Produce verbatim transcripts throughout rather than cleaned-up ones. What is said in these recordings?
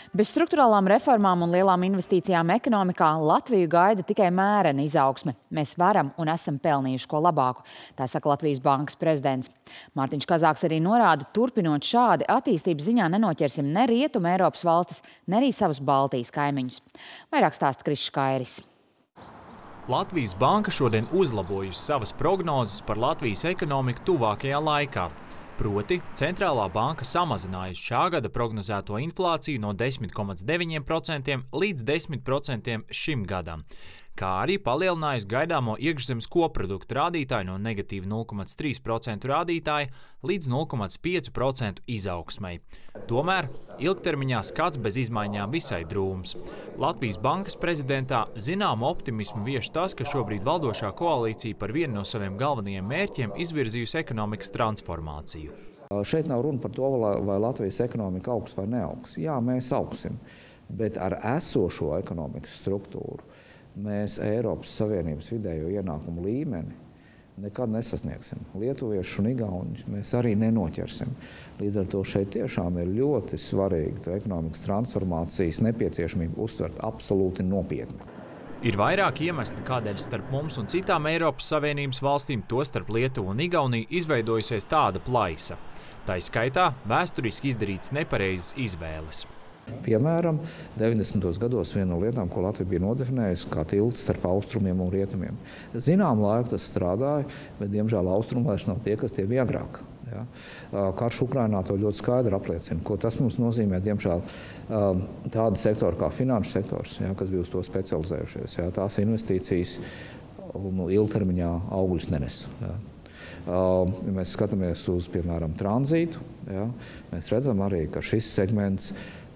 Bez strukturālām reformām un lielām investīcijām ekonomikā Latviju gaida tikai mērena izaugsme. Mēs varam un esam pelnījuši ko labāku, tā saka Latvijas Bankas prezidents. Mārtiņš Kazāks arī norāda, turpinot šādi attīstības ziņā nenoķersim ne Rietumu Eiropas valstis, ne arī savus Baltijas kaimiņus. Vairāk stāsta Krišs Kairis. Latvijas Banka šodien uzlabojusi savas prognozes par Latvijas ekonomiku tuvākajā laikā. Proti, Centrālā banka samazinājusi šā gada prognozēto inflāciju no desmit komats deviņi procenti līdz desmit procentiem šim gadam, kā arī palielinājusi gaidāmo iekšzemes koproduktu rādītāju no negatīva nulle komats trīs procenti rādītāja līdz nulle komats pieci procenti izaugsmei. Tomēr ilgtermiņā skats bez izmaiņām visai drūms. Latvijas Bankas prezidentā zināmu optimismu vieš tas, ka šobrīd valdošā koalīcija par vienu no saviem galvenajiem mērķiem izvirzījusi ekonomikas transformāciju. Šeit nav runa par to, vai Latvijas ekonomika augs vai neaugs. Jā, mēs augsim, bet ar esošo ekonomikas struktūru mēs Eiropas Savienības vidējo ienākumu līmeni nekad nesasniegsim. Lietuviešu un igauņus mēs arī nenoķersim. Līdz ar to šeit tiešām ir ļoti svarīgi to ekonomikas transformācijas nepieciešamību uztvert absolūti nopietni. Ir vairāk iemesli, kādēļ starp mums un citām Eiropas Savienības valstīm, tostarp Lietuvu un Igauniju, izveidojusies tāda plaisa. Tā skaitā vēsturiski izdarīts nepareizas izvēles. Piemēram, deviņdesmitos gados viena no lietām, ko Latvija bija nodefinējusi kā tilts starp austrumiem un rietumiem. Zinām laiku tas strādāja, bet diemžēl austrumi vairs nav tie, kas tie bija agrāk. Ja? Karš Ukrainā to ļoti skaidri apliecina, ko tas mums nozīmē, diemžēl, tāda sektora kā finanšu sektors, ja, kas bija uz to specializējušies. Ja? Tās investīcijas nu, ilgtermiņā augļus nenes. Ja? Ja mēs skatāmies uz, piemēram, tranzītu, ja? Mēs redzam arī, ka šis segments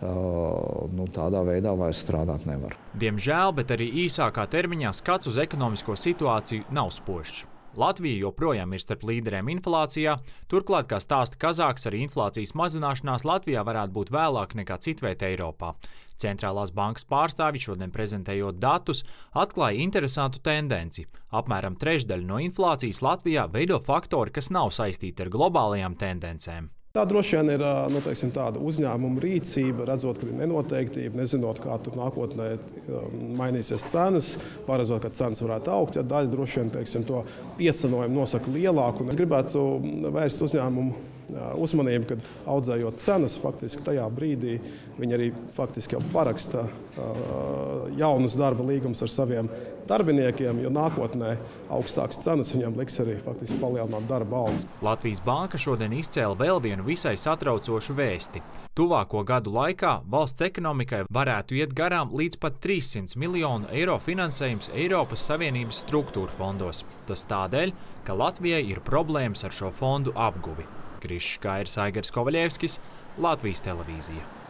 nu, tādā veidā vairs strādāt nevar. Diemžēl, bet arī īsākā termiņā skats uz ekonomisko situāciju nav spožs. Latvija joprojām ir starp līderiem inflācijā, turklāt, kā stāsta Kazāks, arī inflācijas mazināšanās Latvijā varētu būt vēlāk nekā citviet Eiropā. Centrālās bankas pārstāvji šodien prezentējot datus, atklāja interesantu tendenci. Apmēram trešdaļu no inflācijas Latvijā veido faktori, kas nav saistīti ar globālajām tendencēm. Tā droši vien ir nu, teiksim, tāda uzņēmuma rīcība, redzot, ka ir nenoteiktība, nezinot, kā tur nākotnē mainīsies cenas, paredzot, ka cenas varētu augt. Ja daļa droši vien teiksim, to piecenojumu nosaka lielāku. Es gribētu vērst uzņēmumu uzmanību, kad audzējot cenas, faktiski tajā brīdī viņi arī faktiski jau paraksta jaunus darba līgumus ar saviem darbiniekiem, jo nākotnē augstākas cenas viņiem liks arī faktiski palielināt darba algas. Latvijas Banka šodien izcēla vēl vienu visai satraucošu vēsti. Tuvāko gadu laikā valsts ekonomikai varētu iet garām līdz pat trīssimts miljonu eiro finansējums Eiropas Savienības struktūra fondos. Tas tādēļ, ka Latvijai ir problēmas ar šo fondu apguvi. Krišs Kairis, Aigars Kovaļevskis, Latvijas televīzija.